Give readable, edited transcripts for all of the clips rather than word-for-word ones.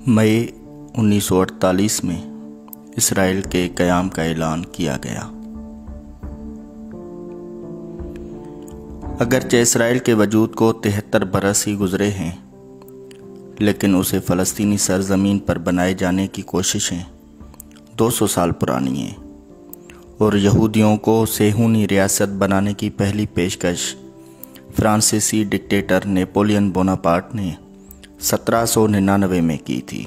मई 1948 में इसराइल के क़याम का ऐलान किया गया। अगरचे इसराइल के वजूद को 73 बरस ही गुजरे हैं, लेकिन उसे फ़लस्तीनी सरज़मीन पर बनाए जाने की कोशिशें 200 साल पुरानी हैं और यहूदियों को सेहूनी रियासत बनाने की पहली पेशकश फ्रांसीसी डिक्टेटर नेपोलियन बोनापार्ट ने 1799 में की थी।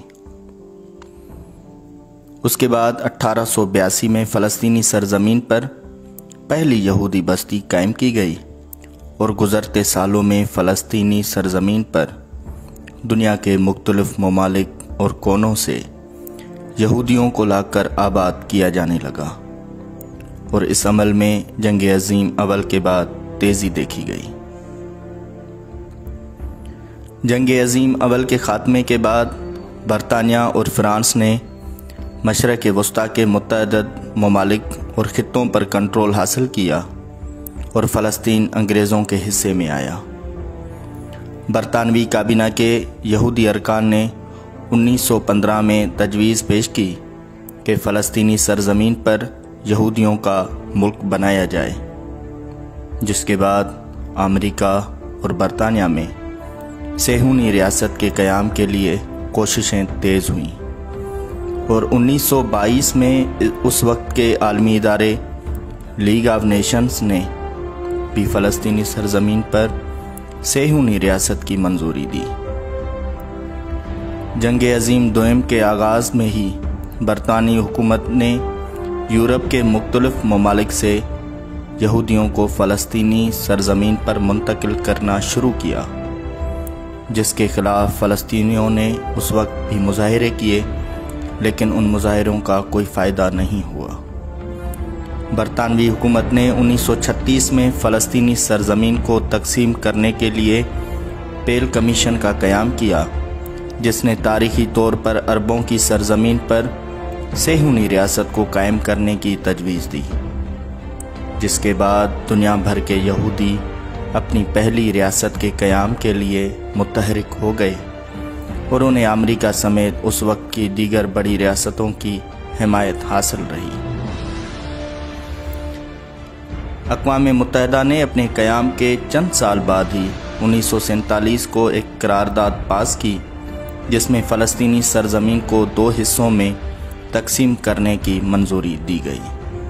उसके बाद 1882 में फ़लस्तीनी सरज़मीन पर पहली यहूदी बस्ती कायम की गई और गुज़रते सालों में फ़लस्तीनी सरज़मीन पर दुनिया के मुख्तलिफ ममालिक और कोनों से यहूदियों को लाकर आबाद किया जाने लगा और इस अमल में जंग अज़ीम अव्वल के बाद तेज़ी देखी गई। जंग अज़ीम अव्वल के ख़ात्मे के बाद बरतानिया और फ्रांस ने मशरक़ वस्ता के मुतअद्दिद ममालिक और ख़ित्तों पर कंट्रोल हासिल किया और फ़लस्तीन अंग्रेज़ों के हिस्से में आया। बरतानवी काबीना के यहूदी अरकान ने 1915 में तजवीज़ पेश की कि फ़लस्तीनी सरज़मीन पर यहूदियों का मुल्क बनाया जाए, जिसके बाद अमेरिका और बरतानिया में सेहूनी रियासत के क़याम के लिए कोशिशें तेज़ हुईं और 1922 में उस वक्त के आलमी इदारे लीग ऑफ नेशंस ने भी फ़लस्तीनी सरज़मीन पर सेहूनी रियासत की मंजूरी दी। जंग अज़ीम दोम के आगाज़ में ही बरतानी हुकूमत ने यूरोप के मुख्तलिफ ममालिक से यहूदियों को फ़लस्तीनी सरज़मीन पर मुंतकिल करना शुरू किया, जिसके ख़िलाफ़ फ़लस्तीनियों ने उस वक्त भी मुज़ाहरे किए, लेकिन उन मुज़ाहरों का कोई फ़ायदा नहीं हुआ। बरतानवी हुकूमत ने 1936 में फ़लस्तीनी सरज़मीन को तकसीम करने के लिए पेल कमीशन का क़याम किया, जिसने तारीख़ी तौर पर अरबों की सरज़मीन पर सेहूनी रियासत को कायम करने की तजवीज़ दी, जिसके बाद दुनिया भर के यहूदी अपनी पहली रियासत के क़याम के लिए मुतहरिक हो गए और उन्हें अमेरिका समेत उस वक्त की दीगर बड़ी रियासतों की हिमायत हासिल रही। अक़वाम मुत्तहिदा ने अपने क़याम के चंद साल बाद ही 1947 को एक करारदाद पास की, जिसमें फ़लस्तीनी सरज़मीन को 2 हिस्सों में तकसीम करने की मंजूरी दी गई।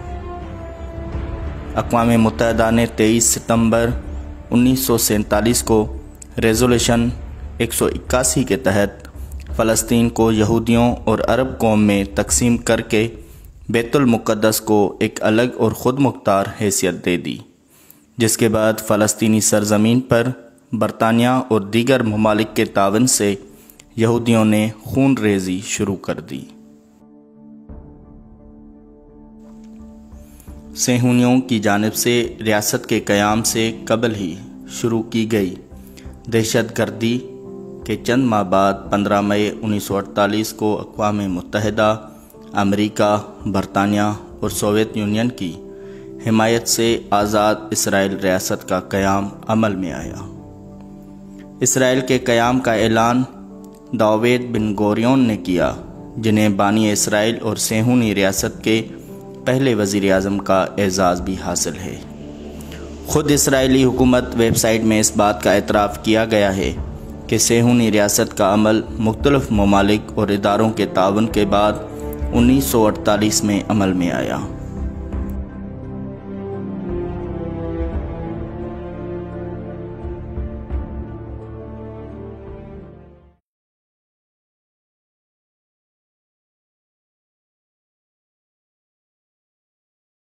अक़वाम मुत्तहिदा ने 23 सितंबर 1947 को रेज़ोल्यूशन 181 के तहत फ़लस्तीन को यहूदियों और अरब कौम में तकसीम करके बैतुल मुक़द्दस को एक अलग और ख़ुद मुख्तार हैसियत दे दी, जिसके बाद फ़लस्तीनी सरज़मीन पर बरतानिया और दीगर ममालिक के तावन से यहूदियों ने खून रेज़ी शुरू कर दी। सेहूनियों की जानिब से रियासत के क़याम से कबल ही शुरू की गई दहशतगर्दी के चंद माह बाद 15 मई 1948 को अक़वाम मुत्तहिदा, अमेरिका, बरतानिया और सोवियत यूनियन की हिमायत से आज़ाद इसराइल रियासत का क़याम अमल में आया। इसराइल के क़याम का ऐलान दाऊद बिन गोरियन ने किया, जिन्हें बानी इसराइल और सेहूनी रियासत के पहले वज़ीर आज़म का एज़ाज़ भी हासिल है। ख़ुद इसराइली हुकूमत वेबसाइट में इस बात का एतराफ़ किया गया है कि सेहूनी रियासत का अमल मुख्तलिफ ममालिक और इदारों के तावन के बाद 1948 में अमल में आया।